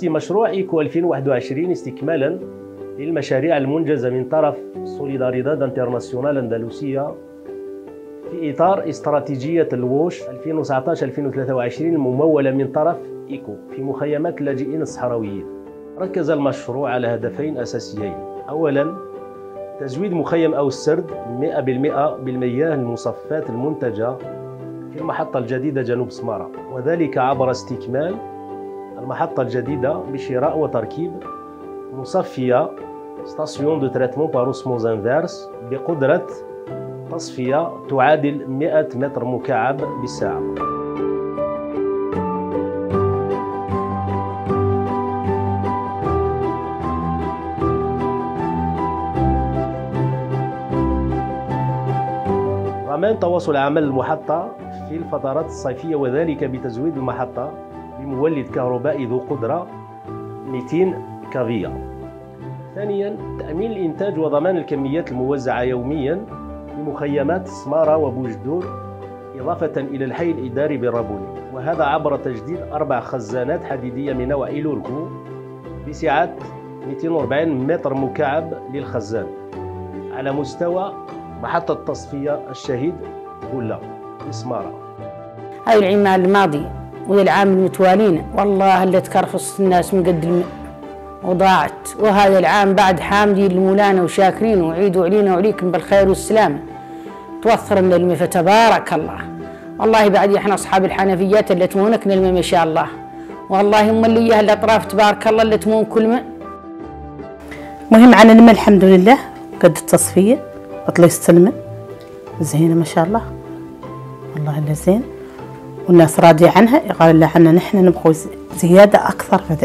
يأتي مشروع إيكو 2021 استكمالا للمشاريع المنجزة من طرف سوليداريداد انترناسيونال أندلسية في إطار استراتيجية الووش 2019-2023 الممولة من طرف إيكو في مخيمات اللاجئين الصحراويين. ركز المشروع على هدفين أساسيين: أولاً تزويد مخيم أو السرد 100% بالمياه المصفاة المنتجة في المحطة الجديدة جنوب سمارة، وذلك عبر استكمال المحطة الجديدة بشراء وتركيب مصفية ستاسيون دو تريتمون بار اوسموز انفيرس بقدرة تصفية تعادل 100 متر مكعب بالساعة. ضمان تواصل عمل المحطة في الفترات الصيفية، وذلك بتزويد المحطة بمولد كهربائي ذو قدرة 200 كافية. ثانياً تأمين الإنتاج وضمان الكميات الموزعة يومياً بمخيمات سمارة وبوجدور، إضافة إلى الحي الإداري بالرابوني، وهذا عبر تجديد 4 خزانات حديدية من نوع إيلوركو بسعة 240 متر مكعب للخزان على مستوى محطة تصفية الشهيد بولا في سمارة. هاي العمال الماضي والعام المتوالين والله اللي تكرفص الناس من قد وضاعت، وهذا العام بعد حامدين لمولانا وشاكرين وعيدوا علينا وعليكم بالخير والسلامة توفر لنا الماء فتبارك الله. والله بعد احنا اصحاب الحنفيات اللي تمونكنا الماء ما شاء الله، والله هم اللي اياها الاطراف تبارك الله اللي تمون كل ماء. مهم عن الماء الحمد لله قد التصفية بطل يستلمه زينة ما شاء الله، والله إلا زين، والناس راضية عنها. قال الله عنا نحن نبغوا زيادة أكثر فذا.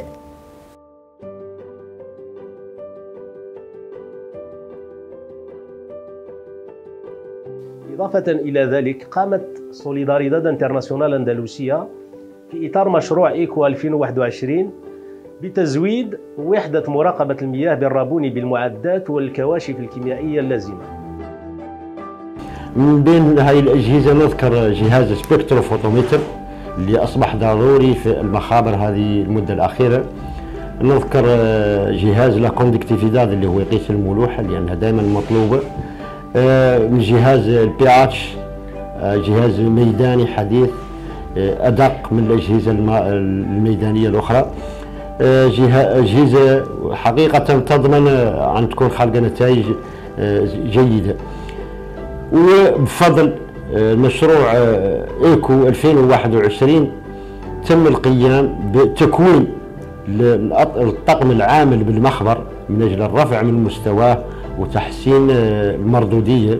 إضافة إلى ذلك قامت سوليداريداد انترناسيونال أندلسية في إطار مشروع إيكو 2021 بتزويد وحدة مراقبة المياه بالرابوني بالمعدات والكواشف الكيميائية اللازمة. من بين هاي الأجهزة نذكر جهاز سبكتروفوتومتر اللي أصبح ضروري في المخابر هذه المدة الأخيرة. نذكر جهاز لا كوندكتيفيداد اللي هو يقيس الملوحة لأنها دائما مطلوبة. من جهاز البي اتش، جهاز ميداني حديث أدق من الأجهزة الميدانية الأخرى. أجهزة حقيقة تضمن أن تكون خالقة نتائج جيدة. وبفضل مشروع إيكو 2021 تم القيام بتكوين الطاقم العامل بالمخبر من أجل الرفع من مستواه وتحسين المردودية.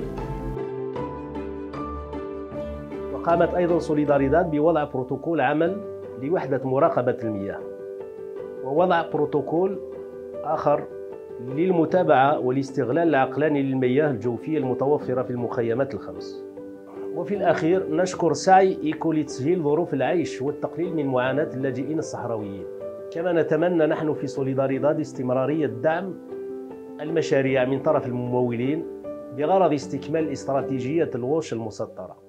وقامت أيضا سوليداريداد بوضع بروتوكول عمل لوحدة مراقبة المياه، ووضع بروتوكول آخر للمتابعة والاستغلال العقلاني للمياه الجوفية المتوفرة في المخيمات الخمس. وفي الأخير نشكر سعي إيكو لتسهيل ظروف العيش والتقليل من معاناة اللاجئين الصحراويين. كما نتمنى نحن في سوليداريداد استمرارية دعم المشاريع من طرف الممولين بغرض استكمال استراتيجية الووش المسطرة.